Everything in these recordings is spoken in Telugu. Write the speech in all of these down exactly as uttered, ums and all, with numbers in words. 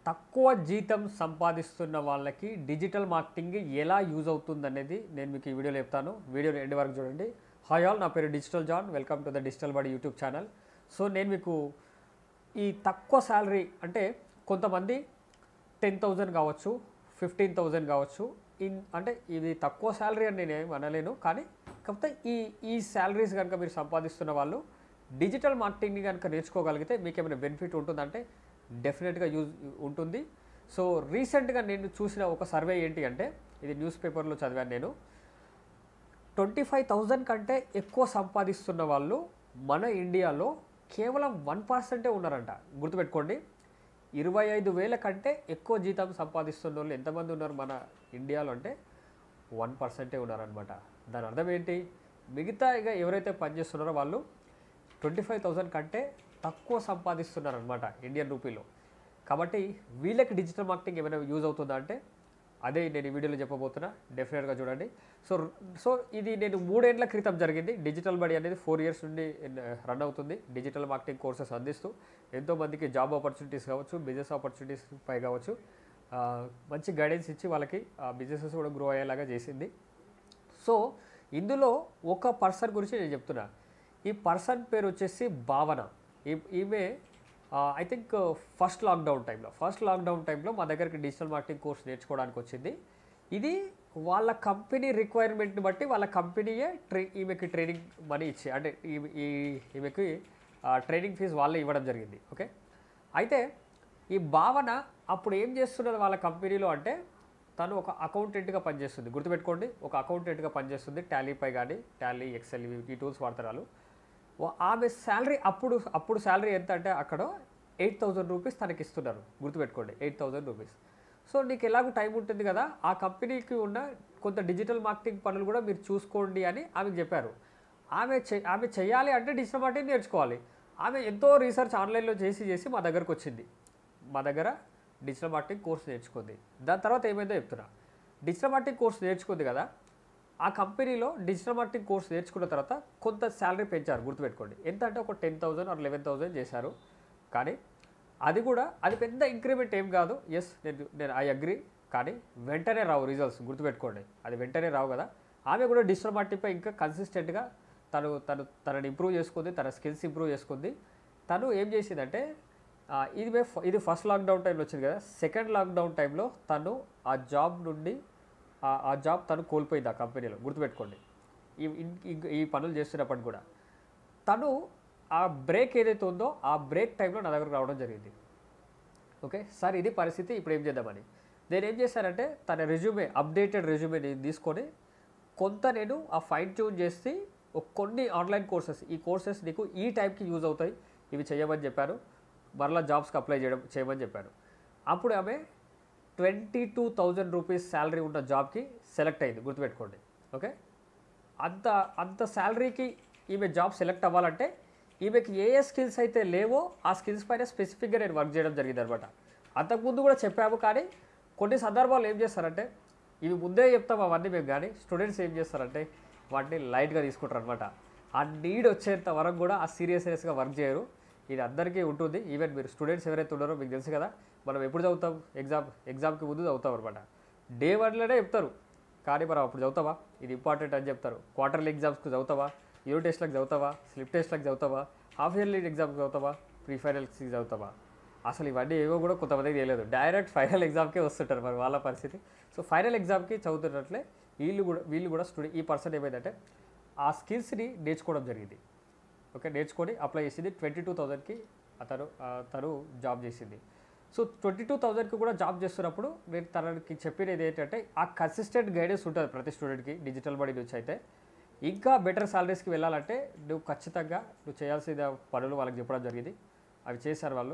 తక్కువ జీతం సంపాదిస్తున్న వాళ్ళకి డిజిటల్ మార్కెటింగ్ ఎలా యూజ్ అవుతుందనేది నేను మీకు ఈ వీడియోలో చెప్తాను. వీడియో ఎండ్ వరకు చూడండి. హాయ్ ఆల్, నా పేరు digital John. Welcome to the digital Badi YouTube channel. So నేను మీకు ఈ తక్కువ శాలరీ అంటే కొంతమంది టెన్ థౌజండ్ కావచ్చు, ఫిఫ్టీన్ థౌజండ్ కావచ్చు, ఇన్ అంటే ఇది తక్కువ శాలరీ అని నేను అనలేను. కానీ కాకపోతే ఈ ఈ శాలరీస్ కనుక మీరు సంపాదిస్తున్న వాళ్ళు డిజిటల్ మార్కెటింగ్ని కనుక నేర్చుకోగలిగితే మీకు ఏమైనా బెనిఫిట్ ఉంటుందంటే డెఫినెట్గా యూజ్ ఉంటుంది. సో రీసెంట్గా నేను చూసిన ఒక సర్వే ఏంటి అంటే, ఇది న్యూస్ పేపర్లో చదివాను నేను. ట్వంటీ ఫైవ్ థౌజండ్ కంటే ఎక్కువ సంపాదిస్తున్న వాళ్ళు మన ఇండియాలో కేవలం వన్ పర్సెంటే ఉన్నారంట. గుర్తుపెట్టుకోండి, ఇరవై ఐదు వేల కంటే ఎక్కువ జీతం సంపాదిస్తున్న వాళ్ళు ఎంతమంది ఉన్నారు మన ఇండియాలో అంటే వన్ పర్సెంటే ఉన్నారనమాట. దాని అర్థం ఏంటి, మిగతా ఇక ఎవరైతే పనిచేస్తున్నారో వాళ్ళు ట్వంటీ ఫైవ్ థౌజండ్ కంటే తక్కువ సంపాదిస్తున్నారనమాట ఇండియన్ రూపీలో. కాబట్టి వీళ్ళకి డిజిటల్ మార్కెటింగ్ ఏమైనా యూజ్ అవుతుందా అంటే అదే నేను ఈ వీడియోలో చెప్పబోతున్నా. డెఫినెట్గా చూడండి. సో సో ఇది నేను మూడేళ్ల క్రితం జరిగింది. డిజిటల్ బడి అనేది ఫోర్ ఇయర్స్ నుండి రన్ అవుతుంది. డిజిటల్ మార్కెటింగ్ కోర్సెస్ అందిస్తూ ఎంతోమందికి జాబ్ ఆపర్చునిటీస్ కావచ్చు, బిజినెస్ ఆపర్చునిటీస్ పై కావచ్చు, మంచి గైడెన్స్ ఇచ్చి వాళ్ళకి బిజినెసెస్ కూడా గ్రో అయ్యేలాగా చేసింది. సో ఇందులో ఒక పర్సన్ గురించి నేను చెప్తున్నా. ఈ పర్సన్ పేరు వచ్చేసి భావన. ఈ ఈమె ఐ థింక్ ఫస్ట్ లాక్డౌన్ టైంలో ఫస్ట్ లాక్డౌన్ టైంలో మా దగ్గరికి డిజిటల్ మార్కెటింగ్ కోర్స్ నేర్చుకోవడానికి వచ్చింది. ఇది వాళ్ళ కంపెనీ రిక్వైర్మెంట్ని బట్టి వాళ్ళ కంపెనీయే ట్రై ఈమెకి ట్రైనింగ్ మనీ ఇచ్చి అంటే ఈ ఈమెకి ట్రైనింగ్ ఫీజు వాళ్ళే ఇవ్వడం జరిగింది. ఓకే, అయితే ఈ భావన అప్పుడు ఏం చేస్తున్నది వాళ్ళ కంపెనీలో అంటే, తను ఒక అకౌంటెంట్గా పనిచేస్తుంది. గుర్తుపెట్టుకోండి, ఒక అకౌంటెంట్గా పనిచేస్తుంది. టాలీపై కానీ టాలీ, ఎక్సెల్ ఈ టూల్స్ వాడతారు వాళ్ళు. ఆమె శాలరీ అప్పుడు అప్పుడు శాలరీ ఎంత అంటే అక్కడ ఎయిట్ థౌజండ్ రూపీస్ తనకి ఇస్తున్నారు. గుర్తుపెట్టుకోండి, ఎయిట్ థౌజండ్ రూపీస్. సో నీకు ఎలాగో టైం ఉంటుంది కదా, ఆ కంపెనీకి ఉన్న కొంత డిజిటల్ మార్కెటింగ్ పనులు కూడా మీరు చూసుకోండి అని ఆమెకు చెప్పారు. ఆమె చె ఆమె చేయాలి అంటే డిజిటల్ మార్కెటింగ్ నేర్చుకోవాలి. ఆమె ఎంతో రీసెర్చ్ ఆన్లైన్లో చేసి చేసి మా దగ్గరకు వచ్చింది. మా దగ్గర డిజిటల్ మార్కెటింగ్ కోర్స్ నేర్చుకుంది. దాని తర్వాత ఏమైందో చెప్తున్నా. డిజిటల్ మార్కెటింగ్ కోర్స్ నేర్చుకుంది కదా, ఆ కంపెనీలో డిజిటల్ మార్కెటింగ్ కోర్స్ నేర్చుకున్న తర్వాత కొంత శాలరీ పెంచారు. గుర్తుపెట్టుకోండి, ఎంత అంటే ఒక ten thousand or eleven thousand చేశారు. కానీ అది కూడా అది పెద్ద ఇంక్రిమెంట్ ఏం కాదు. ఎస్, నేను నేను ఐ అగ్రీ. కానీ వెంటనే రావు రిజల్ట్స్. గుర్తుపెట్టుకోండి, అది వెంటనే రావు కదా. ఆమె కూడా డిజిటల్ మార్కెటింగ్పై ఇంకా కన్సిస్టెంట్గా తను తను తనని ఇంప్రూవ్ చేసుకుంది, తన స్కిల్స్ ఇంప్రూవ్ చేసుకుంది. తను ఏం చేసిందంటే, ఇది ఇది ఫస్ట్ లాక్డౌన్ టైంలో వచ్చింది కదా, సెకండ్ లాక్డౌన్ టైంలో తను ఆ జాబ్ నుండి ఆ జాబ్ తను కోల్పోయింది ఆ కంపెనీలో. గుర్తుపెట్టుకోండి, ఈ ఈ పనులు చేస్తున్నప్పటికి కూడా తను ఆ బ్రేక్ ఏదైతే ఉందో ఆ బ్రేక్ టైంలో నా దగ్గరకు రావడం జరిగింది. ఓకే సార్, ఇది పరిస్థితి, ఇప్పుడు ఏం చేద్దామని నేను ఏం చేశానంటే, తన రెజ్యూమే అప్డేటెడ్ రెజ్యూమే నేను తీసుకొని కొంత నేను ఆ ఫైన్ ట్యూన్ చేసి కొన్ని ఆన్లైన్ కోర్సెస్, ఈ కోర్సెస్ నీకు ఈ టైంకి యూజ్ అవుతాయి, ఇవి చేయమని చెప్పాను. మరలా జాబ్స్కి అప్లై చేయడం చేయమని చెప్పాను. అప్పుడు ఆమె twenty two thousand rupees salary ఉన్న జాబ్కి సెలెక్ట్ అయింది. గుర్తుపెట్టుకోండి. ఓకే, అంత అంత శాలరీకి ఈమె జాబ్ సెలెక్ట్ అవ్వాలంటే ఈమెకి ఏ ఏ స్కిల్స్ అయితే లేవో ఆ స్కిల్స్ పైన స్పెసిఫిక్గా నేను వర్క్ చేయడం జరిగింది అనమాట. అంతకుముందు కూడా చెప్పాము, కానీ కొన్ని సందర్భాలు ఏం చేస్తారంటే, ఇవి ముందే చెప్తాం అవన్నీ మేము, కానీ స్టూడెంట్స్ ఏం చేస్తారంటే వాటిని లైట్గా తీసుకుంటారు అనమాట. ఆ నీడ్ వచ్చేంత వరకు కూడా ఆ సీరియస్నెస్గా వర్క్ చేయరు. ఇది అందరికీ ఉంటుంది. ఈవెన్ మీరు స్టూడెంట్స్ ఎవరైతే ఉన్నారో మీకు తెలుసు కదా, మనం ఎప్పుడు చదువుతాం, ఎగ్జామ్ ఎగ్జామ్కి ముందు చదువుతాం అనమాట. డే వన్లోనే చెప్తారు, కానీ మనం అప్పుడు చదువుతావా, ఇది ఇంపార్టెంట్ అని చెప్తారు. క్వార్టర్లీ ఎగ్జామ్స్కి చదువుతావా, యూనిట్ టెస్ట్లకు చదువుతావా, స్లిప్ టెస్ట్లకు చదువుతావా, హాఫ్ ఇయర్లీ ఎగ్జామ్కి చదువుతావా, ప్రీ ఫైనల్స్కి చదువుతావా, అసలు ఇవన్నీ ఏవో కూడా కొంతమందికి తెలియదు. డైరెక్ట్ ఫైనల్ ఎగ్జామ్కే వస్తుంటారు మరి వాళ్ళ పరిస్థితి. సో ఫైనల్ ఎగ్జామ్కి చదువుతున్నట్లే వీళ్ళు కూడా వీళ్ళు కూడా స్టూడెంట్ ఈ పర్సన్ ఏమైందంటే ఆ స్కిల్స్ని నేర్చుకోవడం జరిగింది. ఓకే, నేర్చుకొని అప్లై చేసింది. ట్వంటీ టూ థౌజండ్కి అతను తను జాబ్ చేసింది. సో ట్వంటీ టూ థౌజండ్కి కూడా జాబ్ చేస్తున్నప్పుడు నేను తనకి చెప్పినది ఏంటంటే, ఆ కన్సిస్టెంట్ గైడెన్స్ ఉంటుంది ప్రతి స్టూడెంట్కి డిజిటల్ బడి నుంచి. అయితే ఇంకా బెటర్ సాలరీస్కి వెళ్ళాలంటే నువ్వు ఖచ్చితంగా నువ్వు చేయాల్సిన పనులు వాళ్ళకి చెప్పడం జరిగింది. అవి చేశారు వాళ్ళు.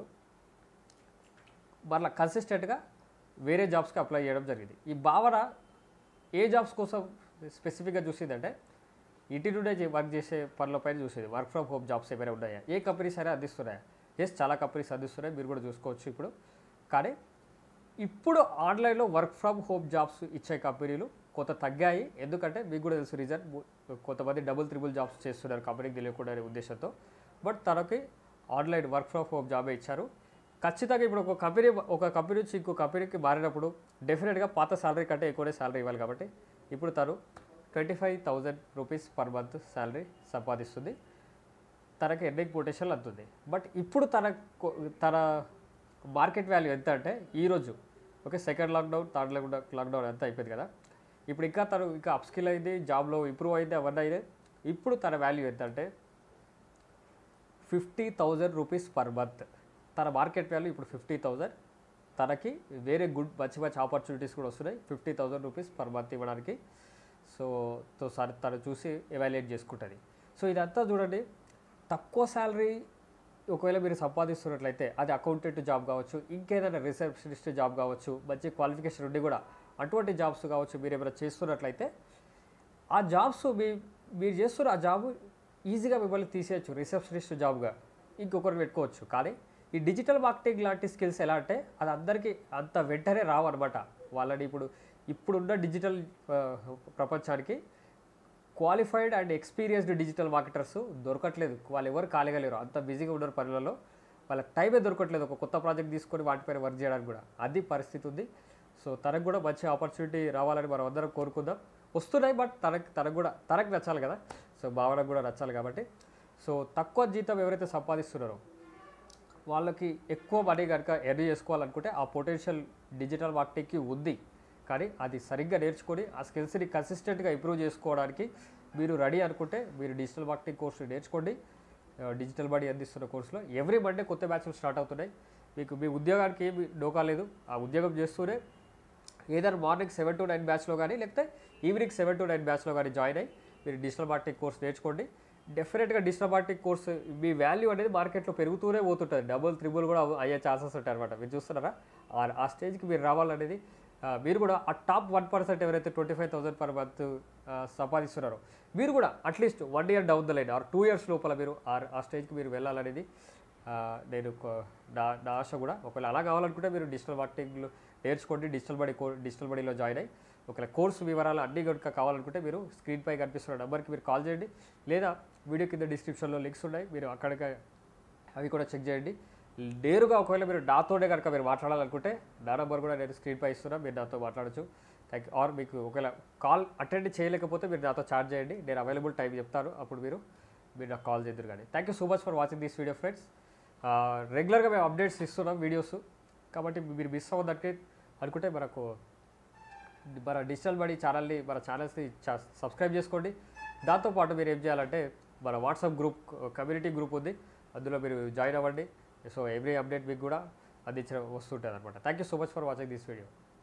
మళ్ళీ కన్సిస్టెంట్గా వేరే జాబ్స్కి అప్లై చేయడం జరిగింది. ఈ భావన ఏ జాబ్స్ కోసం స్పెసిఫిక్గా చూసిందంటే, ఇంటి నుండే వర్క్ చేసే పనులపైన చూసేది. వర్క్ ఫ్రమ్ హోమ్ జాబ్స్ ఏమైనా ఉన్నాయా, ఏ కంపెనీస్ అయినా అందిస్తున్నాయా. ఎస్, చాలా కంపెనీస్ అందిస్తున్నాయి, మీరు కూడా చూసుకోవచ్చు ఇప్పుడు. కానీ ఇప్పుడు ఆన్లైన్లో వర్క్ ఫ్రమ్ హోమ్ జాబ్స్ ఇచ్చే కంపెనీలు కొంత తగ్గాయి. ఎందుకంటే మీకు కూడా తెలుసు రీజన్, కొంతమంది డబుల్ త్రిబుల్ జాబ్స్ చేస్తున్నారు కంపెనీకి తెలియకుండా అనే ఉద్దేశంతో. బట్ తనకి ఆన్లైన్ వర్క్ ఫ్రమ్ హోమ్ జాబే ఇచ్చారు. ఖచ్చితంగా ఇప్పుడు ఒక కంపెనీ ఒక కంపెనీ నుంచి ఇంకో కంపెనీకి మారినప్పుడు డెఫినెట్గా పాత శాలరీ కంటే ఎక్కువనే శాలరీ ఇవ్వాలి కాబట్టి ఇప్పుడు తను twenty five thousand rupees per month salary సంపాదిస్తుంది. తనకి ఎర్నింగ్ పొటెన్షియల్ అంతుంది. బట్ ఇప్పుడు తన తన మార్కెట్ వాల్యూ ఎంత అంటే ఈరోజు okay second lockdown third lockdown lockdown అంతా అయిపోయింది కదా, ఇప్పుడు ఇంకా తను ఇంకా అప్స్కిల్ అయింది, జాబ్లో ఇంప్రూవ్ అయింది, అవన్నీ అయినాయి. ఇప్పుడు తన వాల్యూ ఎంత అంటే fifty thousand rupees per month. తన మార్కెట్ వాల్యూ ఇప్పుడు ఫిఫ్టీ థౌజండ్. తనకి వేరే గుడ్ మంచి మంచి ఆపర్చునిటీస్ కూడా వస్తున్నాయి fifty thousand rupees per month ఇవ్వడానికి. సో తో సార్ తను చూసి ఎవాల్యుయేట్ చేసుకుంటుంది. సో ఇదంతా చూడండి, తక్కువ శాలరీ ఒకవేళ మీరు సంపాదిస్తున్నట్లయితే అది అకౌంటెంట్ జాబ్ కావచ్చు, ఇంకేదైనా రిసెప్షనిస్ట్ జాబ్ కావచ్చు, మంచి క్వాలిఫికేషన్ ఉండి కూడా అటువంటి జాబ్స్ కావచ్చు మీరు ఏమైనా చేస్తున్నట్లయితే ఆ జాబ్స్ మీ మీరు చేస్తున్న ఆ జాబ్ ఈజీగా మిమ్మల్ని తీసేయచ్చు రిసెప్షనిస్ట్ జాబ్గా ఇంకొకరు పెట్టుకోవచ్చు. కానీ ఈ డిజిటల్ మార్కెటింగ్ లాంటి స్కిల్స్ ఎలా అంటే అది అందరికీ అంత వెంటనే రావు అనమాట. వాళ్ళని ఇప్పుడు ఇప్పుడున్న డిజిటల్ ప్రపంచానికి qualified and experienced digital marketers దొరకట్లేదు. వాళ్ళు ఎవరు ఖాళీగా లేరు, అంత బిజీగా ఉన్నారు పనులలో, వాళ్ళకి టైమే దొరకట్లేదు ఒక కొత్త ప్రాజెక్ట్ తీసుకొని వాటిపైన వర్క్ చేయడానికి కూడా. అది పరిస్థితి ఉంది. సో తనకు కూడా మంచి ఆపర్చునిటీ రావాలని మనం అందరం కోరుకుందాం. వస్తున్నాయి, బట్ తనకు తనకు కూడా తనకు నచ్చాలి కదా, సో భావనకు కూడా నచ్చాలి కాబట్టి. సో తక్కువ జీతం ఎవరైతే సంపాదిస్తున్నారో వాళ్ళకి ఎక్కువ మనీ కనుక ఎర్న్ చేసుకోవాలనుకుంటే ఆ పొటెన్షియల్ డిజిటల్ మార్కెటింగ్కి ఉంది. కానీ అది సరిగ్గా నేర్చుకొని ఆ స్కిల్స్ని కన్సిస్టెంట్గా ఇంప్రూవ్ చేసుకోవడానికి మీరు రెడీ అనుకుంటే మీరు డిజిటల్ మార్కెటింగ్ కోర్సు నేర్చుకోండి. డిజిటల్ బడి అందిస్తున్న కోర్సులో ఎవ్రీ మండే కొత్త బ్యాచ్లు స్టార్ట్ అవుతున్నాయి. మీకు మీ ఉద్యోగానికి ఏమి డోకా లేదు, ఆ ఉద్యోగం చేస్తూనే ఏదైనా మార్నింగ్ సెవెన్ టు నైన్ బ్యాచ్లో కానీ లేకపోతే ఈవినింగ్ సెవెన్ టు నైన్ బ్యాచ్లో కానీ జాయిన్ అయ్యి మీరు డిజిటల్ మార్కెటింగ్ కోర్స్ నేర్చుకోండి. డెఫినెట్గా డిజిటల్ మార్కెటింగ్ కోర్సు మీ వాల్యూ అనేది మార్కెట్లో పెరుగుతూనే పోతుంటుంది, డబుల్ త్రిబుల్ కూడా అయ్యే ఛాన్సెస్ ఉంటాయి అనమాట. మీరు చూస్తున్నారా ఆ స్టేజ్కి మీరు రావాలనేది. మీరు కూడా ఆ టాప్ వన్ పర్సెంట్ ఎవరైతే twenty five thousand per month సంపాదిస్తున్నారో మీరు కూడా at least one year down the line or two years లోపల మీరు ఆ స్టేజ్కి మీరు వెళ్ళాలనేది నేను నా నా ఆశ కూడా. ఒకవేళ అలా కావాలనుకుంటే మీరు డిజిటల్ మార్కెటింగ్లో నేర్చుకోండి, డిజిటల్ బడి కో డిజిటల్ బడిలో జాయిన్ అయ్యి ఒకవేళ కోర్సు వివరాలు అన్నీ కనుక కావాలనుకుంటే మీరు స్క్రీన్పై కనిపిస్తున్న నెంబర్కి మీరు కాల్ చేయండి, లేదా వీడియో కింద డిస్క్రిప్షన్లో లింక్స్ ఉన్నాయి, మీరు అక్కడికి అవి కూడా చెక్ చేయండి. నేరుగా ఒకవేళ మీరు నాతోనే కనుక మీరు మాట్లాడాలనుకుంటే నా నెంబర్ కూడా నేను స్క్రీన్పై ఇస్తున్నా, మీరు నాతో మాట్లాడచ్చు. Thank you. ఆర్ మీకు ఒకవేళ కాల్ అటెండ్ చేయలేకపోతే మీరు నాతో చార్జ్ చేయండి, నేను అవైలబుల్ టైం చెప్తాను, అప్పుడు మీరు మీరు నాకు కాల్ చేద్దరు. కానీ thank you so much for watching this video friends. రెగ్యులర్గా మేము అప్డేట్స్ ఇస్తున్నాం వీడియోస్, కాబట్టి మీరు మిస్ అవ్వదంటే అనుకుంటే మనకు మన డిజిటల్ బడి ఛానల్ని మన ఛానల్స్ని సబ్స్క్రైబ్ చేసుకోండి. దాంతోపాటు మీరు ఏం చేయాలంటే మన వాట్సాప్ గ్రూప్ కమ్యూనిటీ గ్రూప్ ఉంది, అందులో మీరు జాయిన్ అవ్వండి. సో ఎవ్రీ అప్డేట్ మీకు కూడా అందించడం వస్తుంటుంది అనమాట. Thank you so much for watching this video.